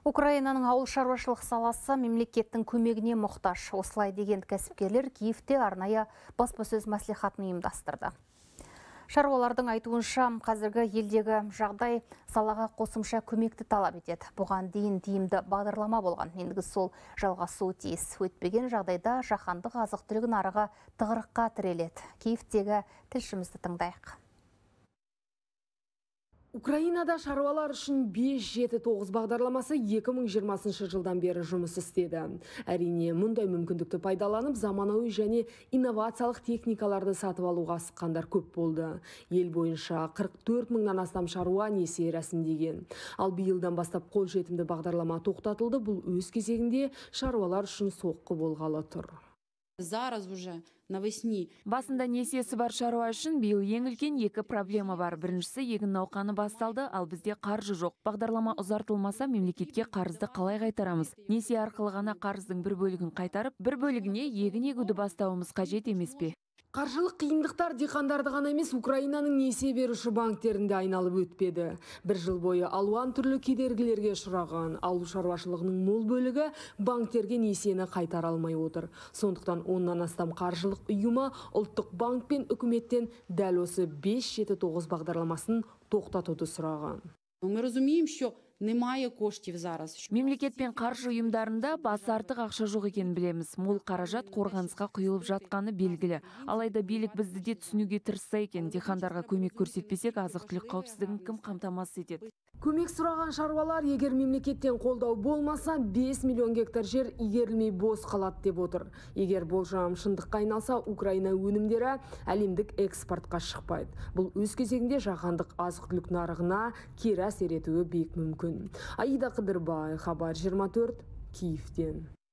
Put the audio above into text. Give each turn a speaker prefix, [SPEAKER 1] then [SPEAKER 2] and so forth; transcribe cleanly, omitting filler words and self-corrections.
[SPEAKER 1] Украинаның ауыл шаруашылық саласы мемлекеттің көмегіне мұқтаж. Осылай деген кәсіпкерлер Киевте арнайы баспасөз мәслихатын ұйымдастырды. Шаруалардың айтуынша, қазіргі елдегі жағдай салаға қосымша көмекті талап етеді. Бұған дейін тиімді бағдарлама болған. Ендігі сол жалғасуы тиіс. Өтпеген жағдайда жаһандық азық-түлік нарығы тығырыққа тіреледі. Киевтегі тілшімізді тыңдайық.
[SPEAKER 2] Украинада шаруалар үшін 5-7-9 бағдарламасы 2020 жылдан бері жұмыс істеді. Әрине, мұндай мүмкіндікті пайдаланып, заманауи және инновациялық техникаларды сатып алуға асыққандар көп болды. Ел бойынша 44 мыңнан астам шаруа несие рәсімдеген. Ал биылдан бастап қолжетімді бағдарлама тоқтатылды. Бұл өз кезегінде шаруалар үшін соққы болғалы тұр.
[SPEAKER 3] Басында несиесі бар шаруа үшін биыл ең үлкен екі проблема бар. Біріншісі, егін науқаны басталды, ал бізде қаржы жоқ. Бағдарлама ұзартылмаса, мемлекетке қарызды қалай қайтарамыз? Несие арқылы ғана қарыздың бір бөлігін қайтарып, бір бөлігіне егін егуді бастауымыз қажет емес пе?
[SPEAKER 2] Қаржылық қиындықтар диқандарды ғана емес, Украинаның несие беруші банктерінде айналып өтпеді. Бір жыл бойы алуан түрлі кедергілерге ұшыраған. Ауыл шаруашылығының мол бөлігі банктерге несиені қайтара алмай отыр. Сондықтан оннан астам қаржылық ұйымы ұлттық банк пен үкіметтен дәл осы 5-7-9 бағдарламасын тоқтатуды сұраған.
[SPEAKER 4] Ми розуміємо, що немає коштів зараз.
[SPEAKER 3] Мемлекет пен қаржы ұйымдарында басы артық ақша жоқ екенін білеміз. Мол қаражат қорғанысқа құйылып жатқаны белгілі. Алайда билік бізді де түсінуге тырысса екен. Дихандарға көмек көрсетпесек, азық-түлік қауіпсіздігін кім қамтамасыз етеді?
[SPEAKER 2] Көмек сұраған шаруалар, егер мемлекеттен қолдау болмаса, 5 миллион гектар жер игерілмей бос қалады деп отыр. Егер болжам шындыққа айналса, Украина өнімдері әлемдік экспортқа шықпайды. Бұл өз кезегінде жаһандық азық-түлік нарығына кері әсер етуі бек мүмкін. Аида Қыдырбай, Хабар 24, Киевтен.